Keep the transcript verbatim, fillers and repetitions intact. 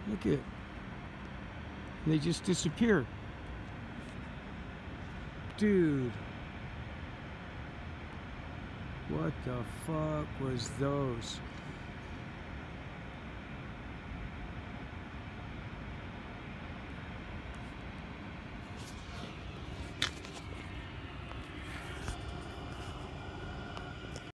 Look at, they just disappeared. Dude. What the fuck was those?